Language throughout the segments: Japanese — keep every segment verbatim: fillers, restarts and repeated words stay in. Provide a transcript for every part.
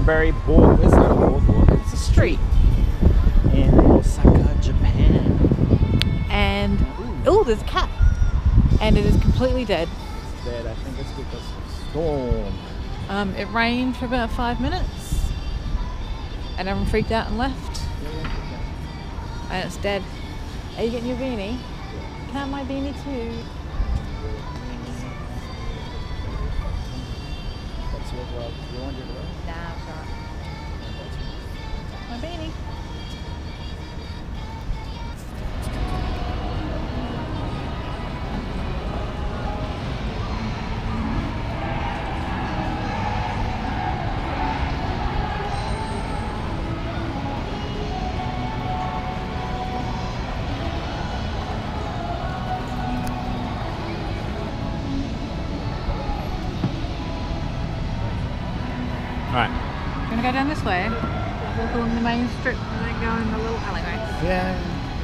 Dōtonbori board. It's not a boardwalk. It's a street in Osaka, Japan. And oh, there's a cat, and it is completely dead. It's dead. I think it's because of storm. Um, it rained for about five minutes, and everyone freaked out and left. And it's dead. Are you getting your beanie? Yeah. Can I have my beanie too? That's your glove. You want your glove? Nah, I'm sorry. My beanie. Alright. We're gonna go down this way, walk along the main strip, and then go in the little alleyway. Yeah.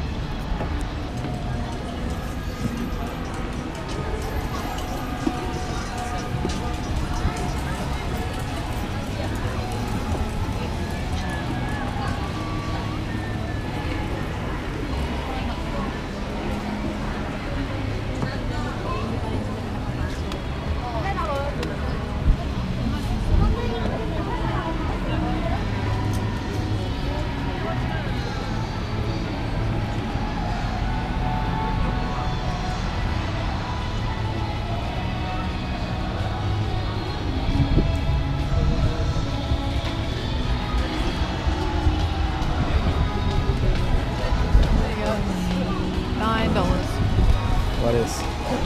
What is?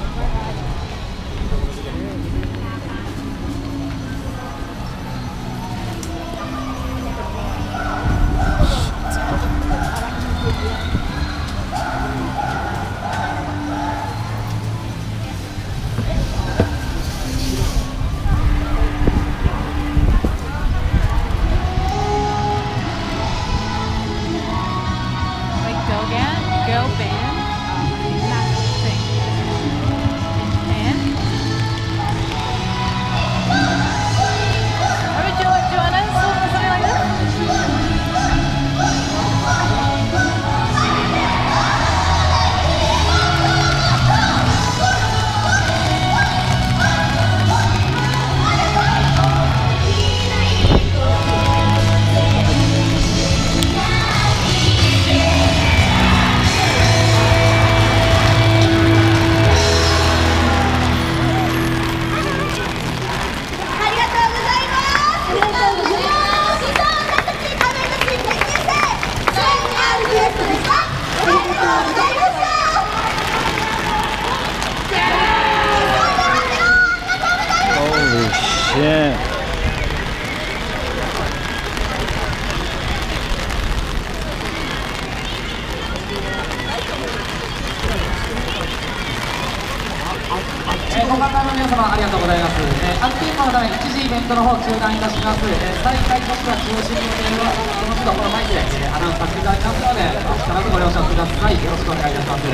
Like girl band, girl band. Holy shit. えー、ご観覧の皆様ありがとうございます。えー、安定のため一時イベントの方中断いたします。えー、再開もしくは中止に予定はその都度このマイクで、えー、アナウンスさせていただきますので、必ずご了承ください。よろしくお願いいたします。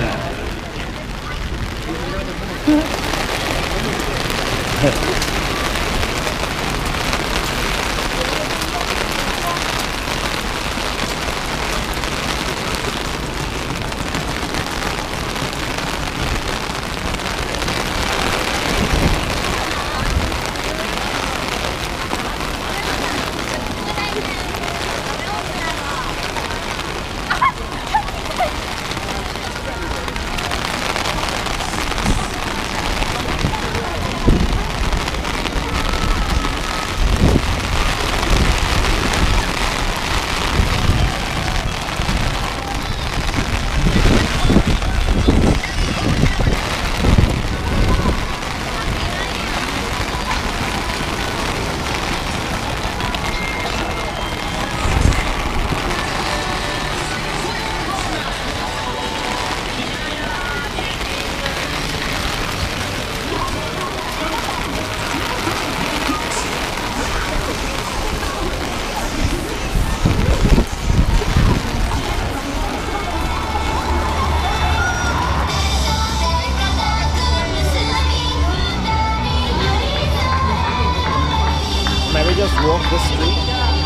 Maybe just walk the street.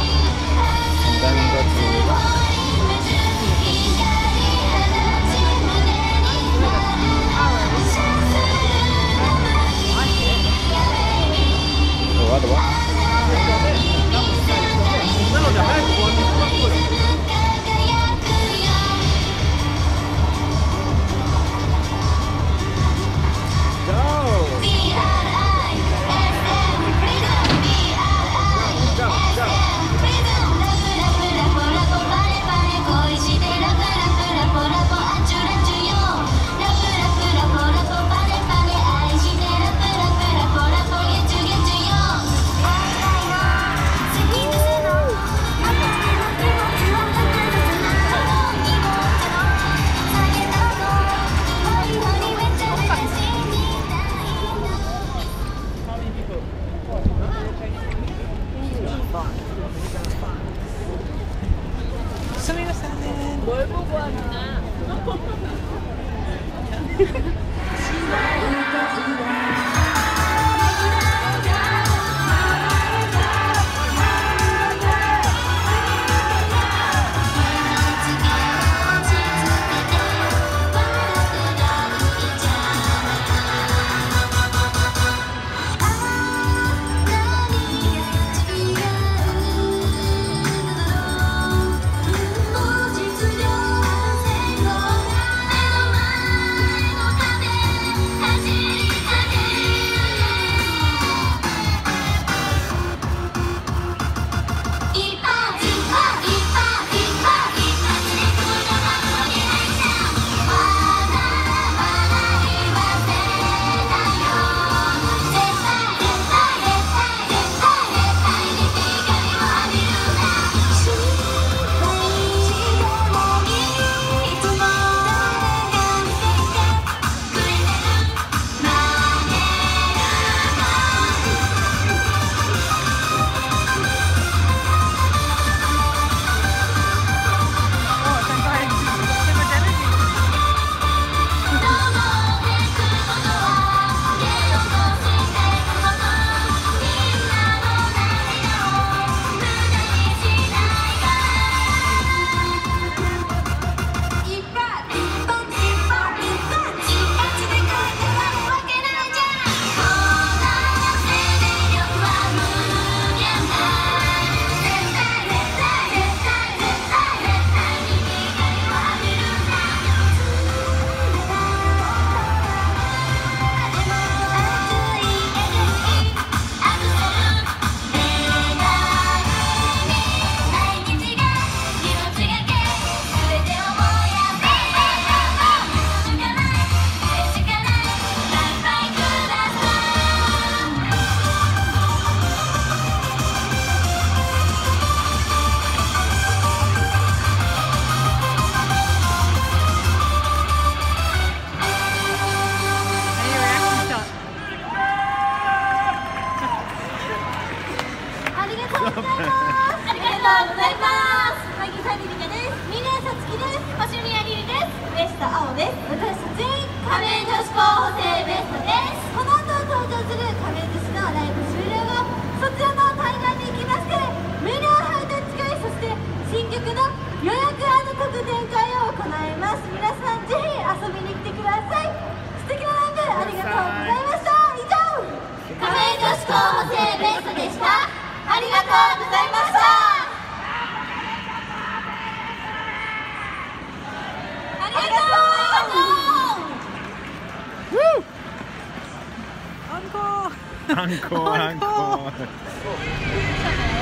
Encore, encore.